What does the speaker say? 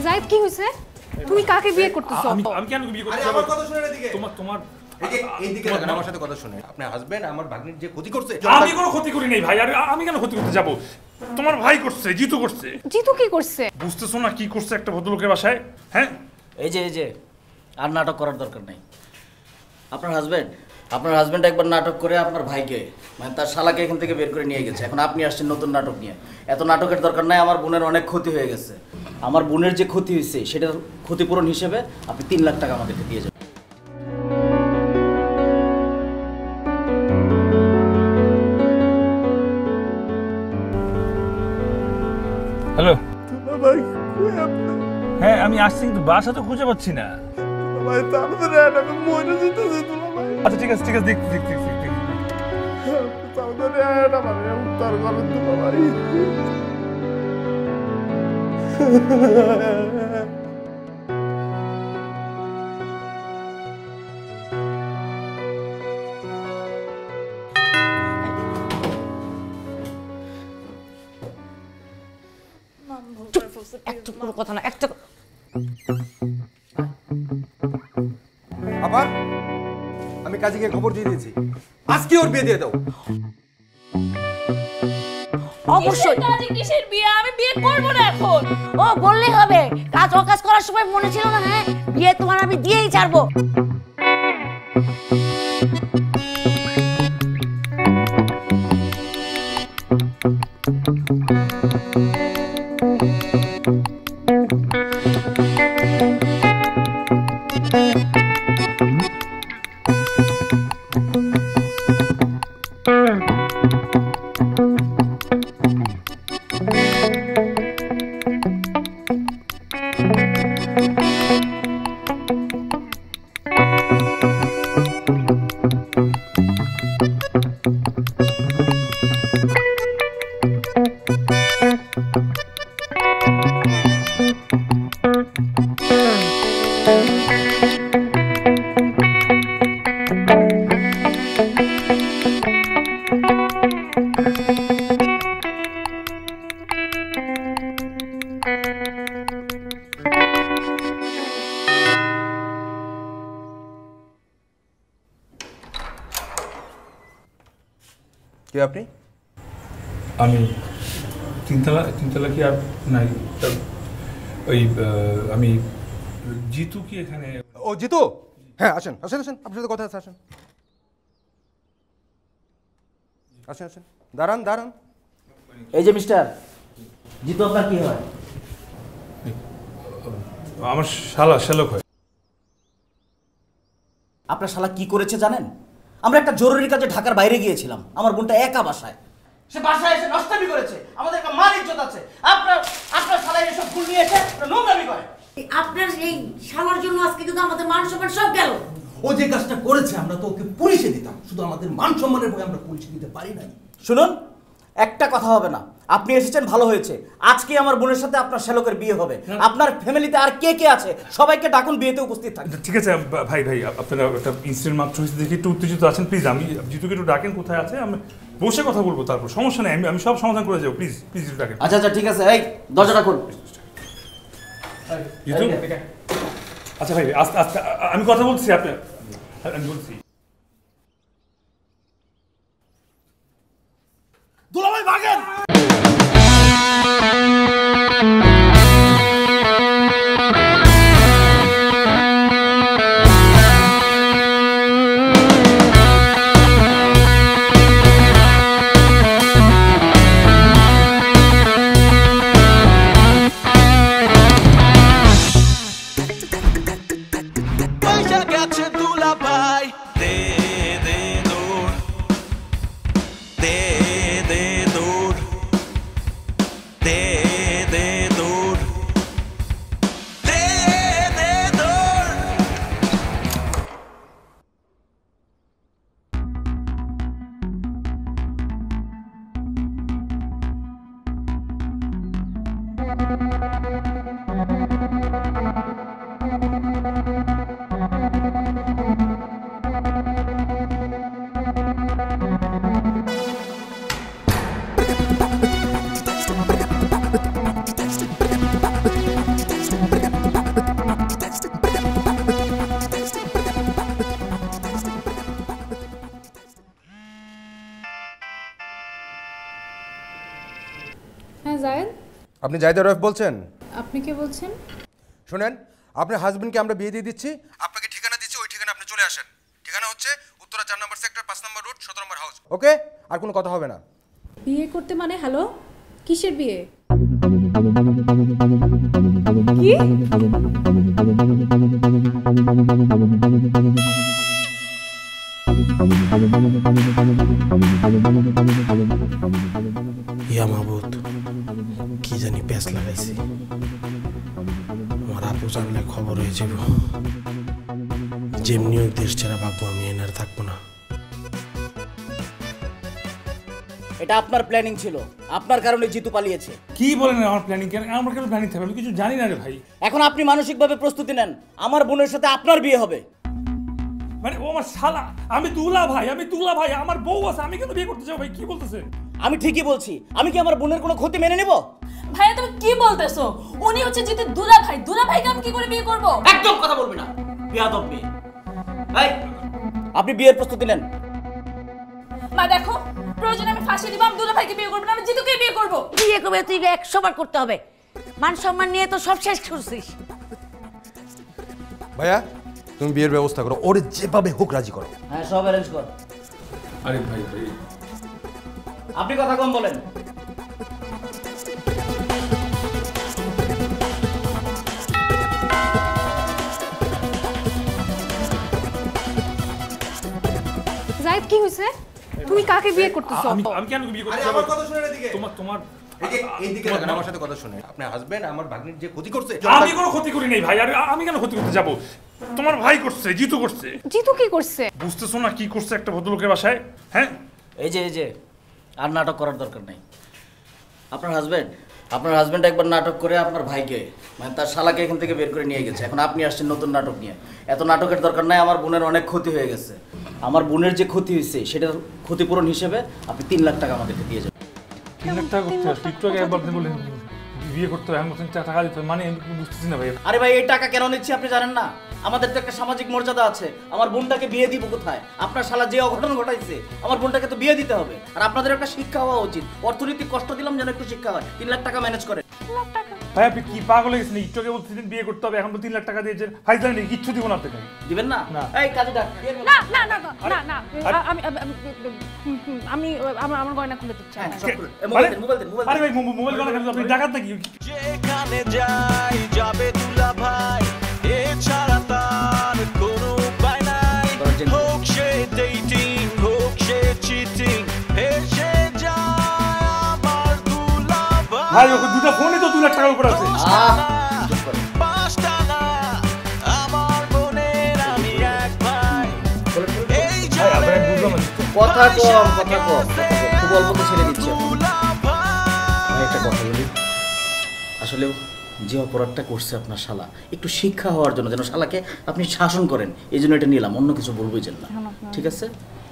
জায়েদ কি হইছে? তুমি কাকে বিয়ে করতেছো? আমি কেন বিয়ে করতে যাব? আমার কথা শুনে এদিকে। তোমার এইদিকে দেখেন আমার সাথে কথা শুনে। আপনার হাজবেন্ড আমার ভাগ্নির যে ক্ষতি করছে। আমি কোনো ক্ষতি করি নাই ভাই। আর আমি কেন ক্ষতি করতে যাব? তোমার ভাই করছে, জিতু করছে। জিতু কি করছে? বুঝতেছো না কি করছে একটা ভদ্রলোকের বাসায়? হ্যাঁ এই যে আর নাটক করার দরকার নাই। আপনার হাজবেন্ড একবার নাটক করে আপনার ভাইকে মানে তার শালাকে এখান থেকে বের করে নিয়ে গেছে। এখন আপনি আসছেন নতুন নাটক নিয়ে। এত নাটকের দরকার নাই। আমার বোনের অনেক ক্ষতি হয়ে গেছে। আমার বোনের যে ক্ষতি হয়েছে সেটার ক্ষতিপূরণ হিসেবে আপনি 3 লাখ টাকা আমাদেরকে দিয়ে যাবেন। হ্যালো ভাই, হ্যাঁ আমি আসছি কিন্তু বাসা তো খুঁজে পাচ্ছি না ভাই। তাড়াতাড়ি আমি মরে যেতেছি তোলা ভাই। আচ্ছা ঠিক আছে দেখ তাড়াতাড়ি আয় না মানে উত্তর করেন তোলা ভাই। একটা কোনো কথা না, একটা আবার আমি কাজীকে খবর দিয়ে দিয়েছি, আজকে ওর বিয়ে দিয়ে দাও। অবশ্যই। কিসের বিয়ে? আমি বিয়ে করব না এখন। ও বললেই হবে। কাজ অকাজ করার সময় মনে ছিল না? হ্যাঁ, বিয়ে তোমার আমি দিয়েই ছাড়বো। কে আপনি? আমি তিনতলা কি আর নাই? ওই আমি জিতু কি এখানে? ও জিতু, হ্যাঁ আসেন আসেন আসেন, আপনার সাথে কথা আছে, আসেন আসেন আসেন, দাঁড়ান দাঁড়ান। এই যে মিস্টার জিতু, আপনার কি হয়? আমার শ্যালক হয়। আপনার শালা কি করেছে জানেন? আমরা একটা জরুরি কাজে ঢাকার বাইরে গিয়েছিলাম, আমার বোনটা একা বাসায়, সে বাসায় এসে নষ্টামি করেছে। আমাদের একটা মান ইজ্জত আছে। আপনার শালা এসব ভুল নিয়ে এসে নোংরামি করে। আপনার এই শালার জন্য আজকে কিন্তু আমাদের মান সম্মান সব গেল। ও যে কাজটা করেছে আমরা তো ওকে পুলিশে দিতাম, শুধু আমাদের মান সম্মানের ভয়ে আমরা পুলিশে দিতে পারি নাই। শুনুন, একটা কথা হবে না। আপনি এসেছেন ভালো হয়েছে। আজকে আমার বোনের সাথে আপনার শ্যালকের বিয়ে হবে। আপনার ফ্যামিলিতে আর কে কে আছে সবাইকে ডাকুন, বিয়েতে উপস্থিত থাকবেন। ঠিক আছে ভাই, আপনারা একটা ইনসিডেন্ট মাত্র হয়েছে দেখে একটু উত্তেজিত আছেন, প্লিজ আমি জিতুকে একটু ডাকেন, কোথায় আছে আমি বসে কথা বলবো, তারপর সমস্যা নেই, আমি সব সমাধান করে যাবো, প্লিজ একটু ডাকেন। আচ্ছা ঠিক আছে, এই দরজাটা খুল। জিতু, আচ্ছা ভাই আস্তে আস্তে আমি কথা বলছি, আমি বলছি। দুলাভাই ভাগেন। আপনি জাহিদের ওয়াইফ বলছেন? আপনি কে বলছেন? শুনেন, আপনার হাজবেন্ডকে আমরা বিয়ে দিয়ে দিচ্ছি, আপনাকে ঠিকানা দিচ্ছি, ওই ঠিকানা আপনি চলে আসেন। ঠিকানা হচ্ছে উত্তরা 4 নম্বর সেক্টর 5 নম্বর রোড 17 নম্বর হাউস। ওকে, আর কোনো কথা হবে না। বিয়ে করতে মানে? হ্যালো, কিসের বিয়ে? কি? ইয়া মাহবুদ, কি জানি প্যাঁচ লাগাইছি। আমার আপু জানলে খবর হয়ে যাব। যেমনি ওই দেশ ছেড়া ভাববো আমি এনার থাকবো না। এটা আপনার প্ল্যানিং ছিল, আপনার কারণে জিতু পালিয়েছে। কি বলেন আমার প্ল্যানিং? কেন আমার কেন প্ল্যানিং থাকবে? আমি কিছু জানি না রে ভাই। এখন আপনি মানসিকভাবে প্রস্তুতি নেন, আমার বোনের সাথে আপনার বিয়ে হবে। মানে ও আমার শালা, আমি দুলা ভাই, আমার বউ আছে, আমি কেন বিয়ে করতে যাবো ভাই? কি বলতেছে? আমি ঠিকই বলছি, আমি কি আমার বোনের কোনো ক্ষতি মেনে নেব? ভাইয়া তুমি কি বলতেছো? উনি হচ্ছে জিতুর দুলা ভাই, দুলা ভাইকে আমি কি করে বিয়ে করব? একদম কথা বলবি না, বেয়াদব মেয়ে। ভাই আপনি বিয়ের প্রস্তুতি নেন। মা দেখো, প্রয়োজনে আমি ফাঁসি দিব, আমি দুলা ভাইকে বিয়ে করব না, আমি জিতুকে বিয়ে করব। বিয়ে করবে তুই 100 বার করতে হবে। মান সম্মান নিয়ে তো সব শেষ করছিস। ভাইয়া, তুমি বিয়ের ব্যবস্থা করো, ওরে যেভাবে হোক রাজি করো। হ্যাঁ, সব অ্যারেঞ্জ কর। আরে ভাই ভাই, আপনি কথা কম বলেন। জাহিদ, কি হয়েছে? তুমি কাকে বিয়ে করতেছো? আমি কেন বিয়ে করতে আরে যাবো? আমার কথা শুনে এদিকে। তোমার এইদিকে দেখেন, আমার সাথে কথা শুনে। আপনার হাজবেন্ড আমার ভাগ্নির যে ক্ষতি করছে। আমি কোনো ক্ষতি করি নাই ভাই। আর আমি কেন ক্ষতি করতে যাব? তোমার ভাই করছে, জিতু করছে। জিতু কি করছে? বুঝতেছো না কি করছে একটা ভদ্রলোকের বাসায়? হ্যাঁ, এই যে আর নাটক করার দরকার নাই। আপনার হাজবেন্ড একবার নাটক করে আপনার ভাইকে, মানে তার শালাকে এখান থেকে বের করে নিয়ে গেছে। এখন আপনি আসছেন নতুন নাটক নিয়ে। এত নাটকের দরকার নাই, আমার বোনের অনেক ক্ষতি হয়ে গেছে। আমার বোনের যে ক্ষতি হয়েছে সেটার ক্ষতিপূরণ হিসেবে আপনি 3 লাখ টাকা আমাদেরকে দিয়ে যাবেন। 3 লাখ টাকা করতে আসলে একটু আগে একবার বললেন বিয়ে করতে হবে, এখন টাকা দিতে হবে। মানে আমি বুঝতেছি না ভাই। আরে ভাই, এই টাকা কেন নিচ্ছি আপনি জানেন না? আমাদের তো একটা সামাজিক মর্যাদা আছে। আমার বোনটাকে বিয়ে দিব কোথায়? আপনার শালা যে অঘটন ঘটাইছে, আমার বোনটাকে তো বিয়ে দিতে হবে। আর আপনাদের একটা শিক্ষা হওয়া উচিত। অর্থনৈতিক কষ্ট দিলাম যেন একটু শিক্ষা হয়। 3 লাখ টাকা ম্যানেজ করেন। ভাই আপনি কি পাগল হয়ে গেছেন? একটু আগে বলছিলেন বিয়ে করতে হবে, এখন তো 3 লাখ টাকা দিয়েছেন। ভাই জানেন কিচ্ছু দিব না আপনাকে। দিবেন না? না। এই কাজে ডাক। না না না না না, আমি আমার গয়না খুলে দিচ্ছি। হ্যাঁ, সব করে। মোবাইল দেন। আরে ভাই মোবাইল গলা কেন? আপনি ডাকাত নাকি? যেখানে যাই যাবে দুলা ভাই, এছাড়া তার কোনো উপায় নাই। হোক সে ডেটিং, হোক সে চিটিং, এসে যায় আমার দুলা ভাই। ভাই ওকে দুটো ফোনই তো 2 লাখ টাকার উপর আছে। পাঁচটা না, আমার বোনের আমি এক ভাই। এই ভাই আপনাকে বুঝলাম না। কথা কম। খুব অল্পতে ছেড়ে দিচ্ছি এখন। দুলা ভাই। ভাই একটা কথা বলি, আসলে যে অপরাধটা করছে আপনার শালা, একটু শিক্ষা হওয়ার জন্য, যেন শালাকে আপনি শাসন করেন, এই জন্য এটা নিলাম। অন্য কিছু বলবোই যেন না, ঠিক আছে?